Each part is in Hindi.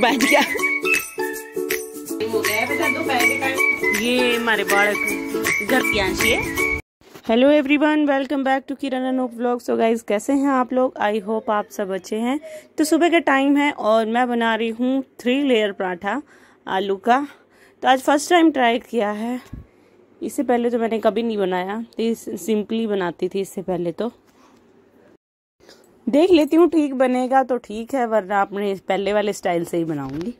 बैठ गया। हो गया बता दोपहर के टाइम। ये हमारे बालक घर की आंशी है। Hello everyone, welcome back to Kiran Anoop vlog. So guys, कैसे हैं आप लोग? आई होप आप सब अच्छे हैं। तो सुबह का टाइम है और मैं बना रही हूँ 3 लेयर पराठा आलू का। तो आज फर्स्ट टाइम ट्राई किया है। इससे पहले तो मैंने कभी नहीं बनाया, तो सिंपली बनाती थी इससे पहले। तो देख लेती हूँ, ठीक बनेगा तो ठीक है, वरना अपने पहले वाले स्टाइल से ही बनाऊंगी।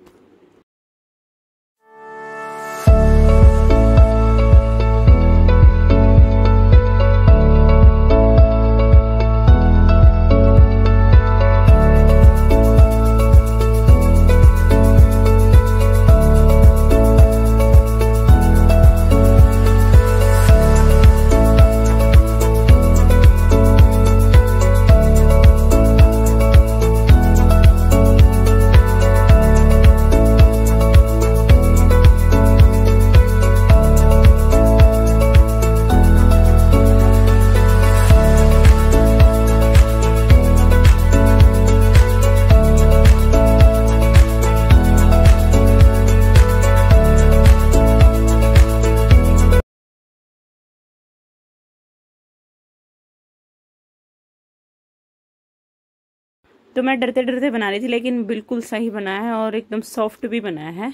तो मैं डरते डरते बना रही थी, लेकिन बिल्कुल सही बनाया है और एकदम सॉफ्ट भी बनाया है।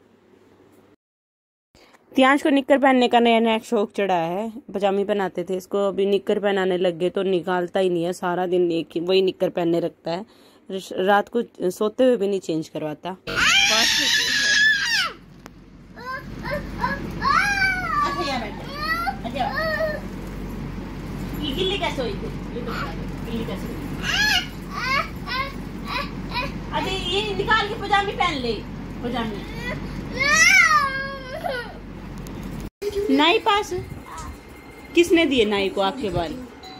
तियांश को निक्कर पहनने का नया नया शौक चढ़ा है। पजामी पहनाते थे इसको, अभी निक्कर पहनाने लग गए तो निकालता ही नहीं है। सारा दिन एक वही निक्कर पहनने रखता है, रात को सोते हुए भी नहीं चेंज करवाता। अरे ये निकाल के पजामी पहन ले। पजामी नाई पास किसने दिए नाई को आपके बाल?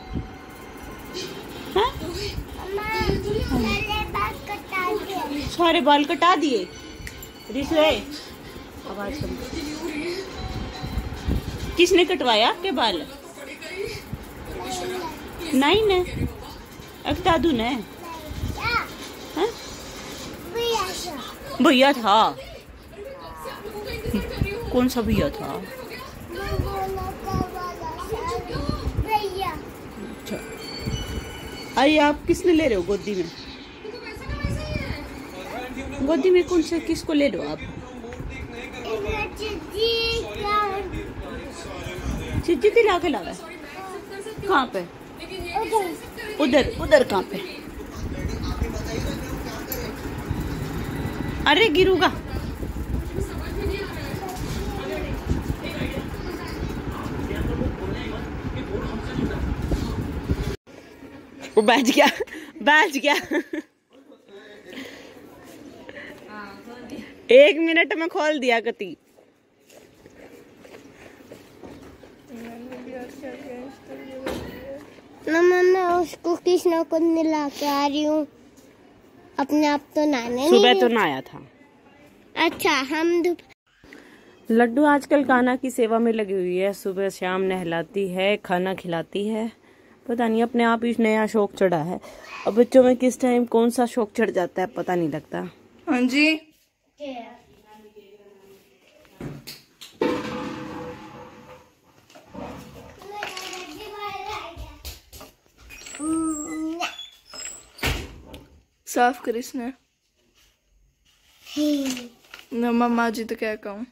हाँ? सारे बाल कटा दिए। रिश्वे आवाज कम। किसने कटवाया आपके बाल? नाई ने? दादू ने? भैया था? कौन सा भैया था? अच्छा, अरे आप किसने ले रहे हो गोदी में? गोदी में कौन से किसको ले रहे हो आप? चिज्जी दिला के लावा। कहाँ पे? उधर उधर कहाँ पे? अरे गिरूगा। वो बैठ गया, बैठ गया। 1 मिनट में खोल दिया कति। मैं उसको कृष्णा को नहला के आ रही हूँ। अपने आप तो नहाने सुबह तो नहाया था। अच्छा, हम लड्डू आजकल कान्हा की सेवा में लगी हुई है। सुबह शाम नहलाती है, खाना खिलाती है। पता नहीं, अपने आप ही नया शौक चढ़ा है। अब बच्चों में किस टाइम कौन सा शौक चढ़ जाता है पता नहीं लगता। हाँ जी, साफ कर इसने ना। मम्मा जी तो क्या कहूँ।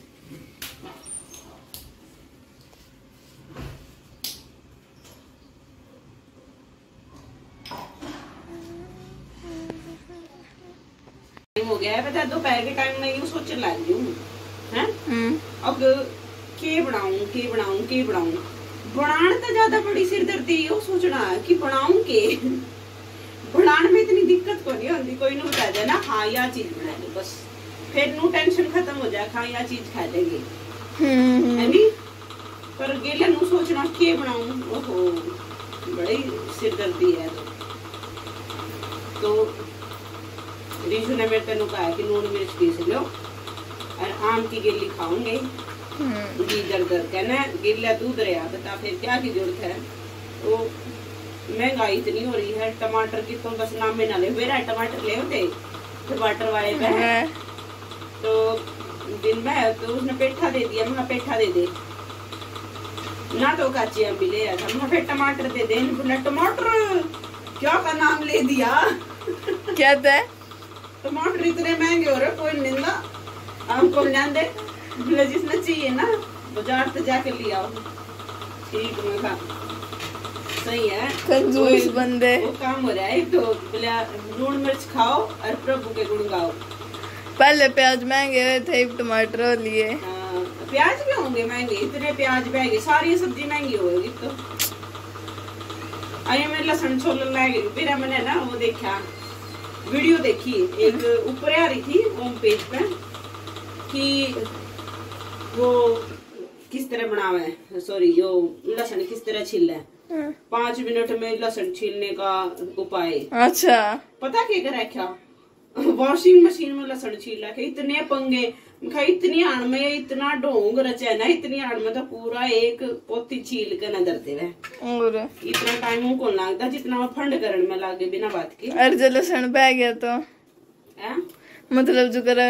हो गया है पता, दोपहर के टाइम में यूं सोचने लग गई हूँ हैं। अब के बनाऊं बनाने तो ज्यादा बड़ी सिरदर्दी है। सोचना है कि बनाऊं के बनाने में इतनी दिक्कत को नहीं होती। कोई ना बता दे ना, हाँ यह चीज बना लो, बस फिर नू टेंशन खत्म हो जाए। हाँ यह चीज खा लेंगे है नी। पर गेले नू सोचना के बनाऊं, ओहो बड़ी सिरदर्दी है। तो रीशु ने मेरे तेनों कहा कि नून मिर्च पीस लो और आम की गिल्ली खाऊंगे। दर कहना गिल्ला दूध रहा बता फिर क्या की जरूरत है। तो महंगाई इतनी हो रही है, टमाटर की तो बस नामे ना ले। मेरा टमाटर ले होते टमाटर वाले पे। तो दिन में तो उसने पेठा दे दिया, मैं पेठा दे दे ना, तो काची अम्बी ले आया था, मैं फिर टमाटर दे दे। बोला टमाटर क्या का नाम ले दिया। क्या था? टमाटर इतने महंगे हो रहे, कोई निंदा हमको ध्यान दे। बोला जिसने चाहिए ना बाजार से जाके लिया। ठीक, मैं कहा सही है, कंजूस बंदे। वो काम हो रहा है। तो बोला लून मिर्च खाओ और प्रभु के गुण गाओ। पहले प्याज महंगे हुए थे, टमाटर लिए। प्याज भी होंगे महंगे, इतने प्याज महंगे, सारी सब्जी महंगी होगी। तो अरे मैं लहसुन छोलन ला गई, फिर मैंने ना वो देखा, वीडियो देखी एक ऊपर आ रही थी होम पेज पे कि वो किस तरह बनावा है, सॉरी जो लहसुन किस तरह छिल है। 5 मिनट में लहसुन छीलने का उपाय। अच्छा, पता क्या करा, क्या वॉशिंग मशीन में लहसुन छीला के इतने पंगे, इतनी आड़ में इतना ढोंग रचा ना, इतनी आड़ में तो पूरा एक पोती छील के न धरते हुए। इतना टाइम को लगता जितना वो फंड करने में लागे बिना बात के। अरे जो लहसुन बह गया तो मतलब जो कर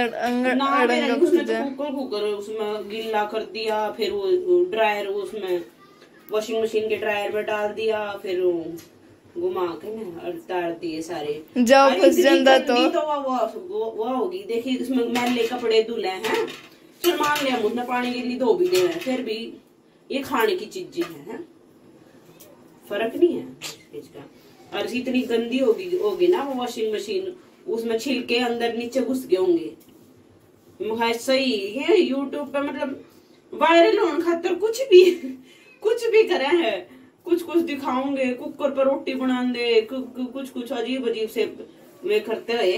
कुकर उसमें गीला कर दिया, फिर वो ड्रायर उसमें वॉशिंग मशीन के ड्रायर में डाल दिया, फिर घुमा के ना तार दिए सारे। जब फंस जाता तो वो होगी। देखिए इसमें मैले कपड़े धुले हैं, चल मान लिया मुझे पानी के लिए धो भी दे, फिर भी ये खाने की चीजें हैं, फर्क नहीं है इसका। और इतनी गंदी होगी ना वो वॉशिंग मशीन, उसमें छिलके अंदर नीचे घुस गए होंगे। सही है यूट्यूब पे मतलब वायरल होने खातर कुछ भी करे हैं, कुछ दिखाओगे, कुकर पर रोटी बना दे, कुछ अजीब से वे करते हुए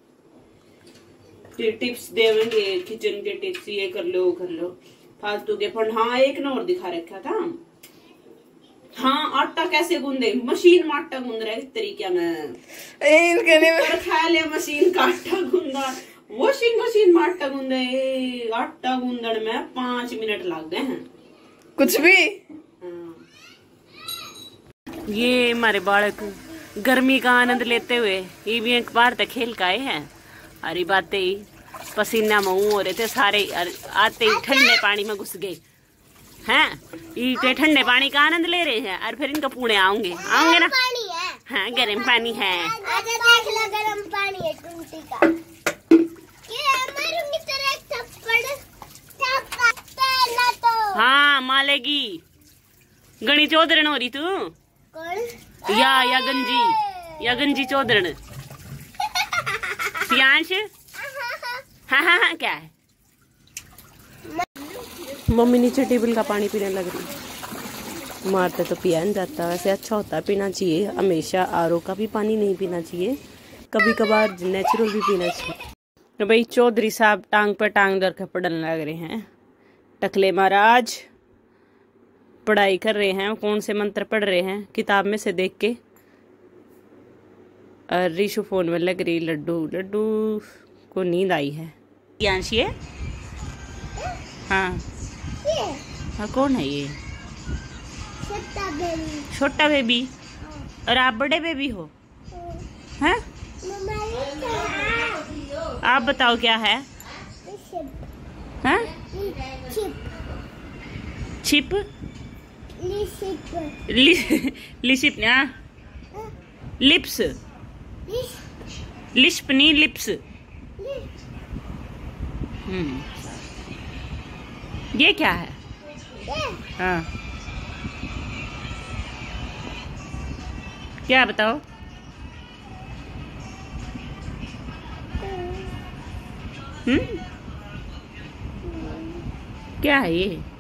टिप्स देंगे, किचन के टिप्स, ये कर लो फालतू के फंड। हाँ एक न और दिखा रखा था, हाँ आटा कैसे गूंदे, मशीन में आटा गूंद रहा है इस तरीके में। खा लिया मशीन का आटा गूंदा, वॉशिंग मशीन में आटा गूंदे, आटा गूंदन में 5 मिनट लग गए हैं। कुछ भी। ये हमारे बालक गर्मी का आनंद लेते हुए ये भी एक बार तक खेल का आए हैं। अरे बातें ही पसीना मुँह हो रहे थे सारे, आते ही ठंडे पानी में घुस गए हैं। ये ठंडे पानी का आनंद ले रहे हैं और फिर इनका पुणे आऊंगे ना। हाँ गर्म पानी है, गरम पानी है टूटी का। हाँ मालेगी गणी चौधरन हो रही तू या गंजी चौधरन सियांश। हाँ क्या है, मम्मी नीचे टेबल का पानी पीने लग रही। मारते तो पिया नहीं जाता, वैसे अच्छा होता है पीना चाहिए, हमेशा आरओ का भी पानी नहीं पीना चाहिए, कभी कभार नेचुरल भी पीना चाहिए। तो भाई चौधरी साहब टांग पर टांग धर कर पढ़ने लग रहे हैं। टकले महाराज पढ़ाई कर रहे हैं, कौन से मंत्र पढ़ रहे हैं किताब में से देख के। और रीशु फोन में लग रही, लड्डू को नींद आई है। यांशी है? हाँ कौन है ये? छोटा बेबी। और आप बड़े बेबी हो? हैं? आप बताओ क्या है? हैं? छिप लिशिप ना, लिप्स, लिस्प नहीं लिप्स। ये क्या है? हाँ क्या बताओ? क्या है ये?